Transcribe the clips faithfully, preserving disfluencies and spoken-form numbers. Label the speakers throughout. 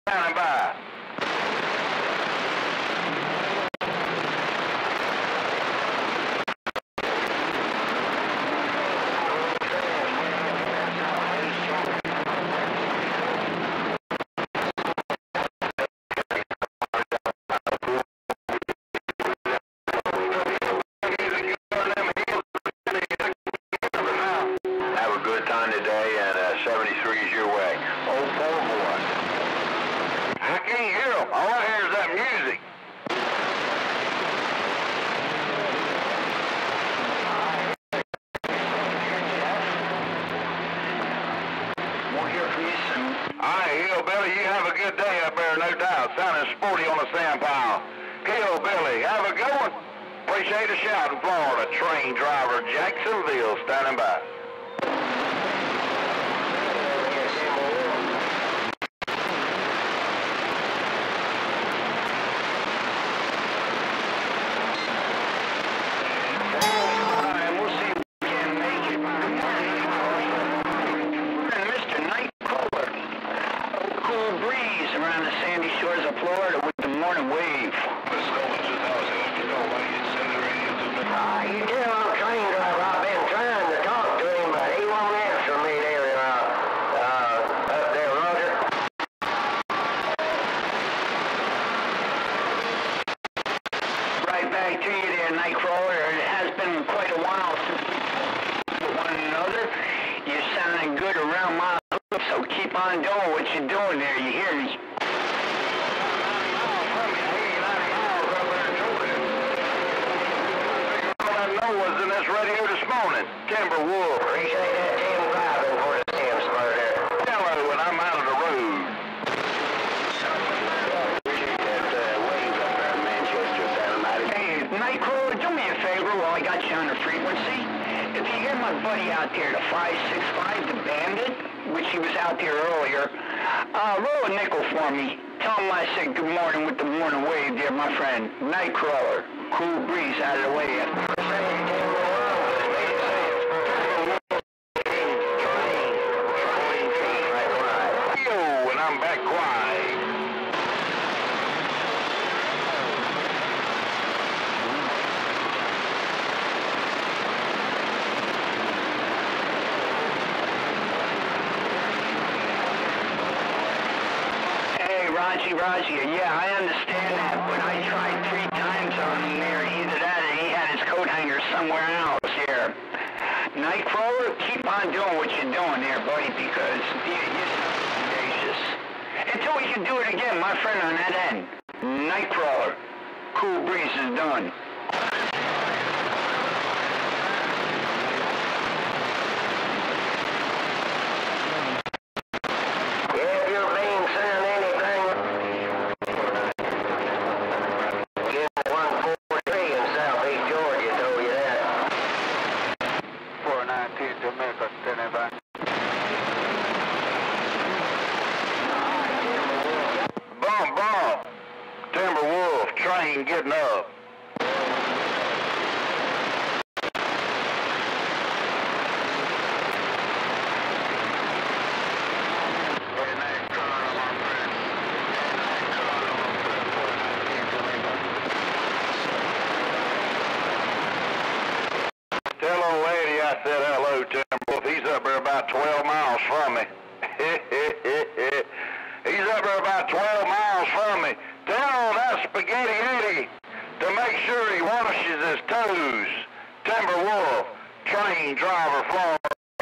Speaker 1: Standing by. Time today, and uh, seventy-three is your way. Oh, four boy. I can't hear them. All I hear is that music. We'll hear from you soon. All right, Hillbilly, you have a good day up there, no doubt. Sounding sporty on the sand pile. Hillbilly, have a good one. Appreciate the shout in Florida. Train driver Jacksonville standing by.
Speaker 2: Yeah, I understand that, but I tried three times on him there. Either that or he had his coat hanger somewhere else here. Nightcrawler, keep on doing what you're doing there, buddy, because you're, you're audacious. Until we can do it again, my friend, on that end. Nightcrawler, Cool Breeze is done.
Speaker 1: Getting up. Tell old lady I said hello to him. He's up there about twelve miles from me. He's up there about twelve miles from me. Tell that Spaghetti Eddie to make sure he washes his toes. Timberwolf, train driver, Florida.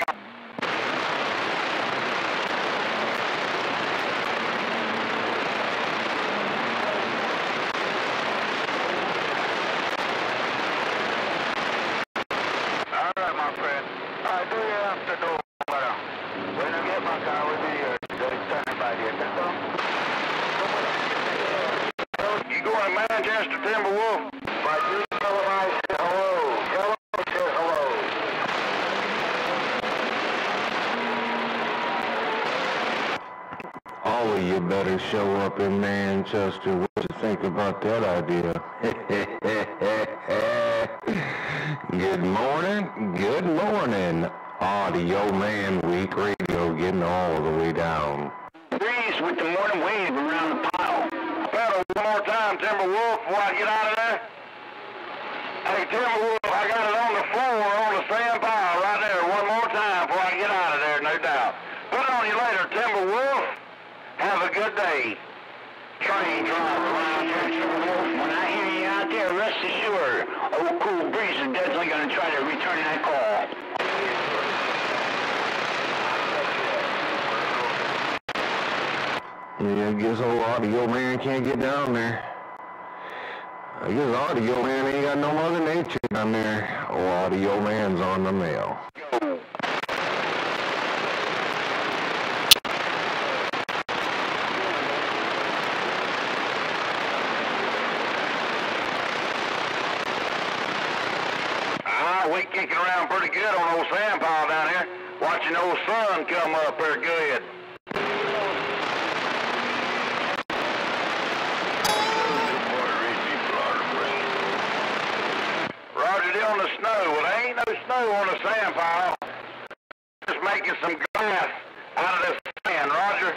Speaker 1: All right, my friend. I do you have to do, but when I get my car with me, you're standing by the end. You going to Manchester, Timberwolf? But you tell him I said hello. Tell him I said hello.
Speaker 3: All of you better show up in Manchester. What you think about that idea? Good morning. Good morning. Audioman Week Radio getting all the way down.
Speaker 2: Breeze with the morning wave around
Speaker 1: one more time, Timberwolf, before I get out of there. Hey, Timberwolf, I got it on the floor on the sand pile right there one more time before I get out of there, no doubt. Put it on you later, Timberwolf. Have a good day.
Speaker 2: Train drive around here, Timberwolf. When I hear you out there, rest assured, old Cool Breeze is definitely going to try to return that call.
Speaker 3: Yeah, I guess old audio man can't get down there. I guess audio man ain't got no mother nature down there. Old audio man's on the mail.
Speaker 1: Ah, we kicking around pretty good on old sand pile down here. Watching old sun come up there good. On the snow. Well, there ain't no snow on the sand pile. Just making some glass out of this sand, Roger.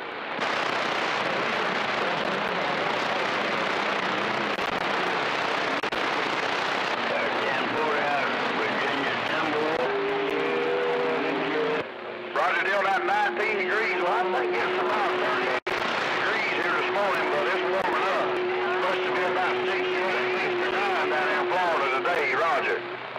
Speaker 1: Roger, down at nineteen degrees. Well, I think it's about thirty-eight degrees here this morning, but it's warming up. Supposed to be about sixty-eight, sixty-nine down in Florida today, Roger.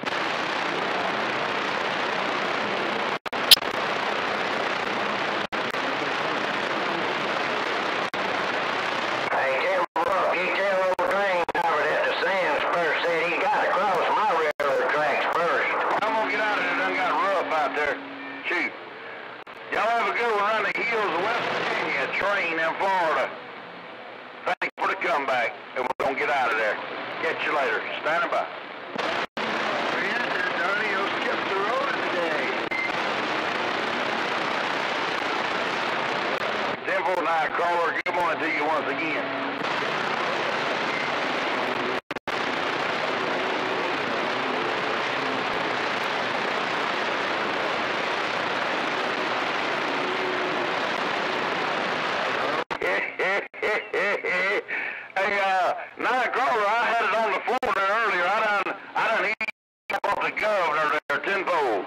Speaker 1: Shoot. Y'all have a good one around the hills of West Virginia, train in Florida. Thank you for the comeback, and we're going to get out of there. Catch you later. Standing by. You'll skip the road today. Temple Nightcrawler, good morning to you once again. Hey, uh, Nightcrawler, I had it on the floor there earlier. I done, I done eat off the governor there tenfold.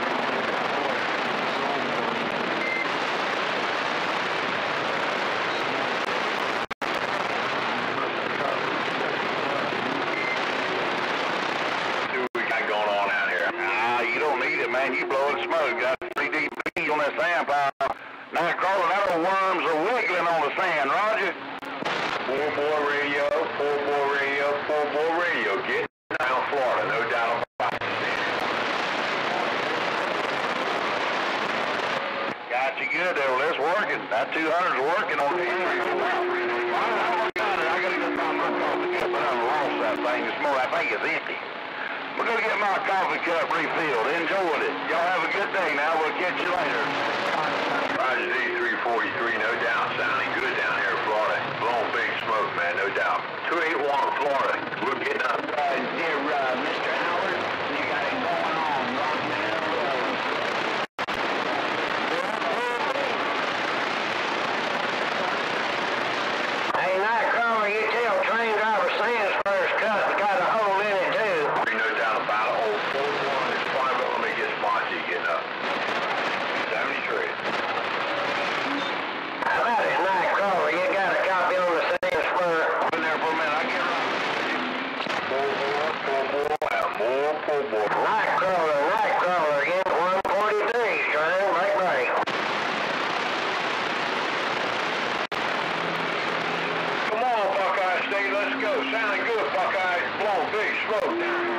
Speaker 1: See what we got going on out here. Ah, you don't need it, man. You blowing smoke. Got three D P on that sand pile. Nightcrawler, that old worms are wiggling on the sand, Roger. Four more radio, four more radio, four more radio. Getting down Florida, no doubt about it. Got you good there. Well, it's working. That two hundred's working on the area. I got it. I got to get my coffee cup, but I lost that thing this morning. I think it's empty. We're going to get my coffee cup refilled. Enjoyed it. Y'all have a good day now. We'll catch you later. Roger D three forty-three, no doubt. Sounding good down here in Florida. Blowing big smoke, man, no doubt. two eighty-one, Florida. We're getting up.
Speaker 2: Uh, dear uh, Mister Howard, you got it going on. Rocking it up. Hey, Nightcrawler, you tell train driver Sam's first cut got a hole in it, too.
Speaker 1: No doubt about it. Old forty-one is fine, but let me get Spongy getting up. seventy-three.
Speaker 2: How about it, Nightcrawler? You got a copy on the same spur.
Speaker 1: Been there for a minute. I get right. Four more, four more, more, four more.
Speaker 2: Nightcrawler, Nightcrawler, again, one forty-three, train, break, break.
Speaker 1: Come on, Buckeye State, let's go. Sounding good, Buckeye. Blowing big smoke down.